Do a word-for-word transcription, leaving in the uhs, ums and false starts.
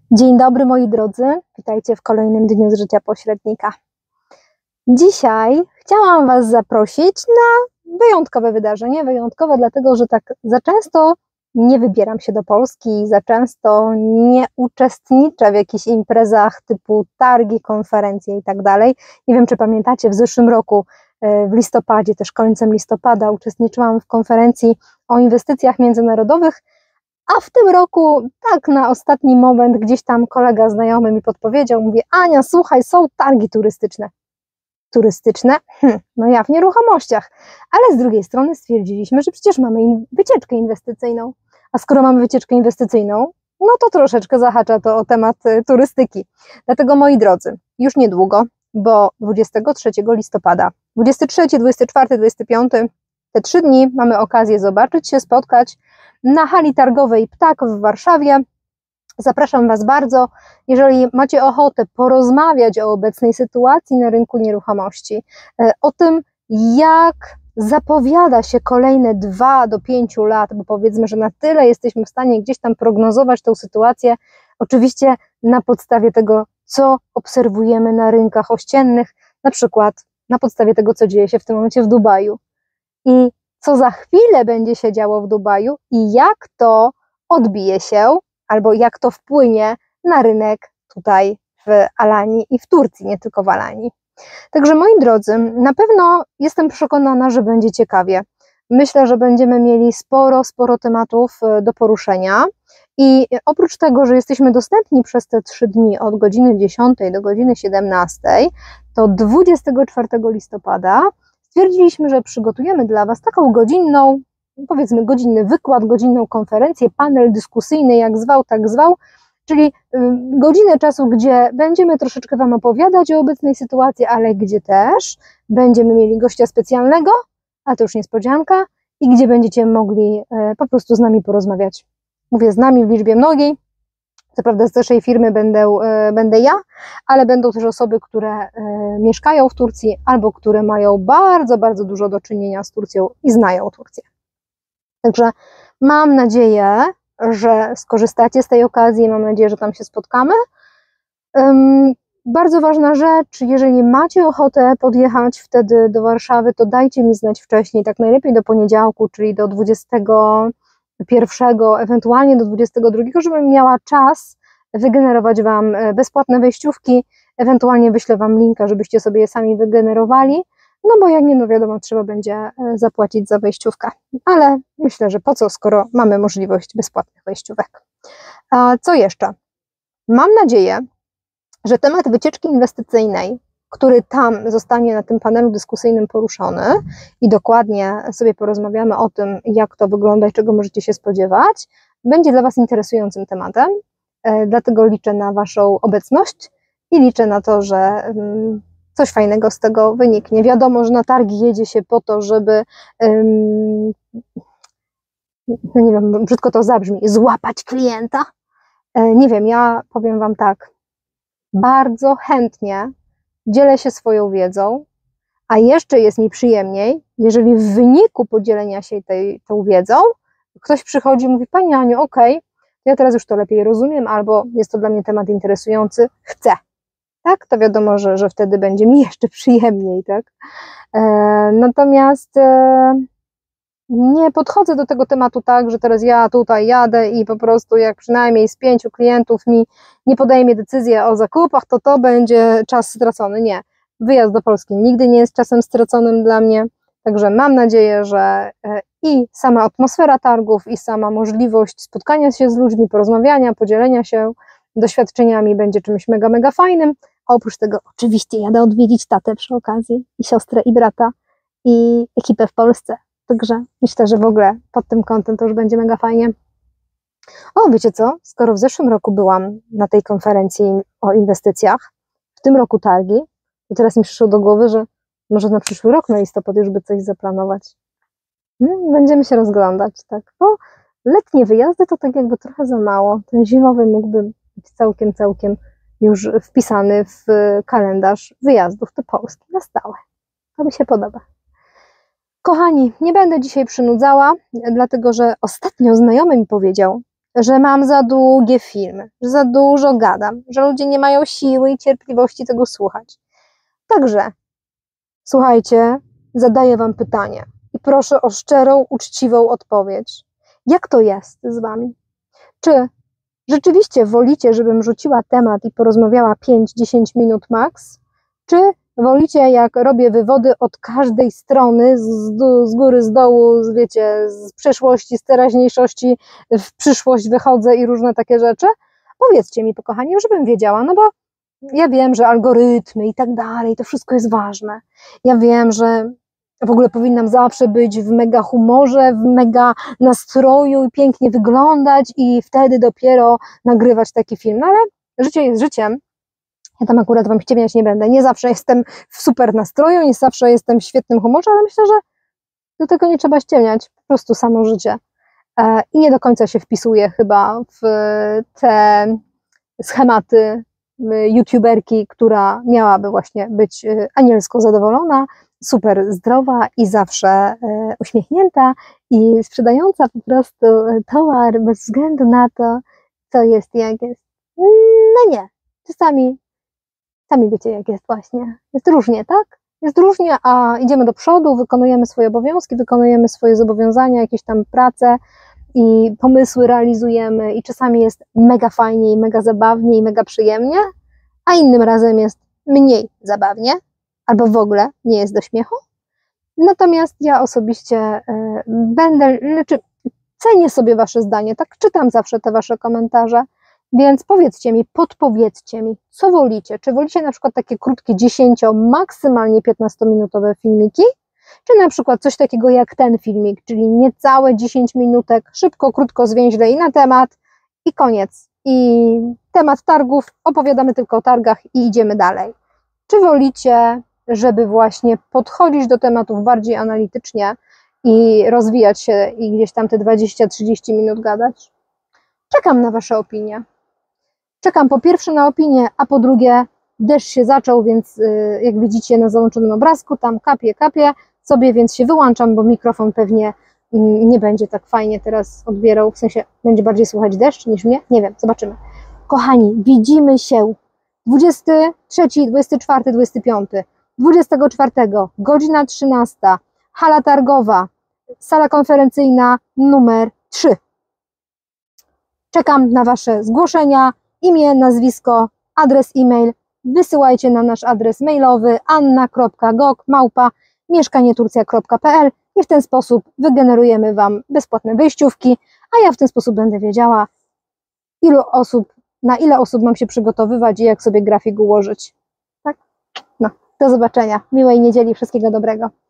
Dzień dobry moi drodzy, witajcie w kolejnym dniu z życia pośrednika. Dzisiaj chciałam Was zaprosić na wyjątkowe wydarzenie, wyjątkowe dlatego, że tak za często nie wybieram się do Polski, za często nie uczestniczę w jakichś imprezach typu targi, konferencje i tak dalej. Nie wiem, czy pamiętacie, w zeszłym roku w listopadzie, też końcem listopada uczestniczyłam w konferencji o inwestycjach międzynarodowych, a w tym roku, tak na ostatni moment, gdzieś tam kolega znajomy mi podpowiedział, mówi: Ania, słuchaj, są targi turystyczne. Turystyczne? Hm, no ja w nieruchomościach. Ale z drugiej strony stwierdziliśmy, że przecież mamy in- wycieczkę inwestycyjną. A skoro mamy wycieczkę inwestycyjną, no to troszeczkę zahacza to o temat y, turystyki. Dlatego moi drodzy, już niedługo, bo dwudziestego trzeciego listopada, dwudziestego trzeciego, dwudziestego czwartego, dwudziestego piątego, te trzy dni mamy okazję zobaczyć się, spotkać na hali targowej Ptak w Warszawie. Zapraszam Was bardzo. Jeżeli macie ochotę porozmawiać o obecnej sytuacji na rynku nieruchomości, o tym, jak zapowiada się kolejne dwa do pięciu lat, bo powiedzmy, że na tyle jesteśmy w stanie gdzieś tam prognozować tę sytuację, oczywiście na podstawie tego, co obserwujemy na rynkach ościennych, na przykład na podstawie tego, co dzieje się w tym momencie w Dubaju i co za chwilę będzie się działo w Dubaju i jak to odbije się, albo jak to wpłynie na rynek tutaj w Alanii i w Turcji, nie tylko w Alanii. Także moi drodzy, na pewno jestem przekonana, że będzie ciekawie. Myślę, że będziemy mieli sporo, sporo tematów do poruszenia i oprócz tego, że jesteśmy dostępni przez te trzy dni od godziny dziesiątej do godziny siedemnastej, to dwudziestego czwartego listopada stwierdziliśmy, że przygotujemy dla Was taką godzinną, powiedzmy godzinny wykład, godzinną konferencję, panel dyskusyjny, jak zwał, tak zwał, czyli godzinę czasu, gdzie będziemy troszeczkę Wam opowiadać o obecnej sytuacji, ale gdzie też będziemy mieli gościa specjalnego, a to już niespodzianka, i gdzie będziecie mogli po prostu z nami porozmawiać. Mówię z nami w liczbie mnogiej. Co prawda z naszej firmy będę, będę ja, ale będą też osoby, które mieszkają w Turcji albo które mają bardzo, bardzo dużo do czynienia z Turcją i znają Turcję. Także mam nadzieję, że skorzystacie z tej okazji, mam nadzieję, że tam się spotkamy. Um, bardzo ważna rzecz, jeżeli macie ochotę podjechać wtedy do Warszawy, to dajcie mi znać wcześniej, tak najlepiej do poniedziałku, czyli do dwudziestego pierwszego, ewentualnie do dwudziestego drugiego, żebym miała czas wygenerować Wam bezpłatne wejściówki, ewentualnie wyślę Wam linka, żebyście sobie je sami wygenerowali, no bo jak nie, no wiadomo, trzeba będzie zapłacić za wejściówkę, ale myślę, że po co, skoro mamy możliwość bezpłatnych wejściówek. A co jeszcze? Mam nadzieję, że temat wycieczki inwestycyjnej, który tam zostanie na tym panelu dyskusyjnym poruszony i dokładnie sobie porozmawiamy o tym, jak to wygląda i czego możecie się spodziewać, będzie dla Was interesującym tematem, dlatego liczę na Waszą obecność i liczę na to, że coś fajnego z tego wyniknie. Wiadomo, że na targi jedzie się po to, żeby, no nie wiem, brzydko to zabrzmi, złapać klienta. Nie wiem, ja powiem Wam tak, bardzo chętnie dzielę się swoją wiedzą, a jeszcze jest mi przyjemniej, jeżeli w wyniku podzielenia się tej, tą wiedzą ktoś przychodzi i mówi: Pani Aniu, okej, okay, ja teraz już to lepiej rozumiem, albo jest to dla mnie temat interesujący, chcę. Tak, to wiadomo, że, że wtedy będzie mi jeszcze przyjemniej, tak? E, natomiast e, nie podchodzę do tego tematu tak, że teraz ja tutaj jadę i po prostu jak przynajmniej z pięciu klientów mi nie podejmie decyzję o zakupach, to to będzie czas stracony. Nie. Wyjazd do Polski nigdy nie jest czasem straconym dla mnie, także mam nadzieję, że i sama atmosfera targów, i sama możliwość spotkania się z ludźmi, porozmawiania, podzielenia się doświadczeniami będzie czymś mega, mega fajnym. A oprócz tego oczywiście jadę odwiedzić tatę przy okazji, i siostrę, i brata, i ekipę w Polsce. Także myślę, że w ogóle pod tym kątem to już będzie mega fajnie. O, wiecie co? Skoro w zeszłym roku byłam na tej konferencji o inwestycjach, w tym roku targi, to teraz mi przyszło do głowy, że może na przyszły rok, na listopad już by coś zaplanować. Hmm, będziemy się rozglądać, tak? Bo letnie wyjazdy to tak jakby trochę za mało. Ten zimowy mógłby być całkiem, całkiem już wpisany w kalendarz wyjazdów do Polski na stałe. To mi się podoba. Kochani, nie będę dzisiaj przynudzała, dlatego że ostatnio znajomy mi powiedział, że mam za długie filmy, że za dużo gadam, że ludzie nie mają siły i cierpliwości tego słuchać. Także, słuchajcie, zadaję wam pytanie i proszę o szczerą, uczciwą odpowiedź. Jak to jest z wami? Czy rzeczywiście wolicie, żebym rzuciła temat i porozmawiała pięć do dziesięciu minut max? Czy wolicie, jak robię wywody od każdej strony, z, z góry, z dołu, z, wiecie, z przeszłości, z teraźniejszości, w przyszłość wychodzę i różne takie rzeczy? Powiedzcie mi, kochani, żebym wiedziała, no bo ja wiem, że algorytmy i tak dalej, to wszystko jest ważne. Ja wiem, że w ogóle powinnam zawsze być w mega humorze, w mega nastroju i pięknie wyglądać i wtedy dopiero nagrywać taki film. No ale życie jest życiem. Ja tam akurat wam ściemniać nie będę. Nie zawsze jestem w super nastroju, nie zawsze jestem w świetnym humorze, ale myślę, że do tego nie trzeba ściemniać. Po prostu samo życie. I nie do końca się wpisuje chyba w te schematy youtuberki, która miałaby właśnie być anielsko zadowolona, super zdrowa i zawsze uśmiechnięta i sprzedająca po prostu towar bez względu na to, co jest i jak jest. No nie, czasami sami wiecie, jak jest właśnie. Jest różnie, tak? Jest różnie, a idziemy do przodu, wykonujemy swoje obowiązki, wykonujemy swoje zobowiązania, jakieś tam prace i pomysły realizujemy i czasami jest mega fajnie i mega zabawnie i mega przyjemnie, a innym razem jest mniej zabawnie albo w ogóle nie jest do śmiechu. Natomiast ja osobiście y, będę, znaczy cenię sobie wasze zdanie, tak czytam zawsze te wasze komentarze, więc powiedzcie mi, podpowiedzcie mi, co wolicie. Czy wolicie na przykład takie krótkie dziesięcio, maksymalnie piętnastominutowe filmiki, czy na przykład coś takiego jak ten filmik, czyli niecałe dziesięć minutek, szybko, krótko, zwięźle i na temat i koniec. I temat targów, opowiadamy tylko o targach i idziemy dalej. Czy wolicie, żeby właśnie podchodzić do tematów bardziej analitycznie i rozwijać się i gdzieś tam te dwadzieścia trzydzieści minut gadać? Czekam na wasze opinie. Czekam po pierwsze na opinię, a po drugie deszcz się zaczął, więc jak widzicie na załączonym obrazku, tam kapie, kapie sobie, więc się wyłączam, bo mikrofon pewnie nie będzie tak fajnie teraz odbierał, w sensie będzie bardziej słuchać deszcz niż mnie, nie wiem, zobaczymy. Kochani, widzimy się dwudziestego trzeciego, dwudziestego czwartego, dwudziestego piątego, dwudziestego czwartego, godzina trzynasta, hala targowa, sala konferencyjna numer trzy. Czekam na wasze zgłoszenia, imię, nazwisko, adres e-mail. Wysyłajcie na nasz adres mailowy anna kropka gok małpa mieszkanieturcja kropka pe el i w ten sposób wygenerujemy wam bezpłatne wejściówki, a ja w ten sposób będę wiedziała, ilu osób, na ile osób mam się przygotowywać i jak sobie grafik ułożyć. Tak? No, do zobaczenia. Miłej niedzieli, wszystkiego dobrego.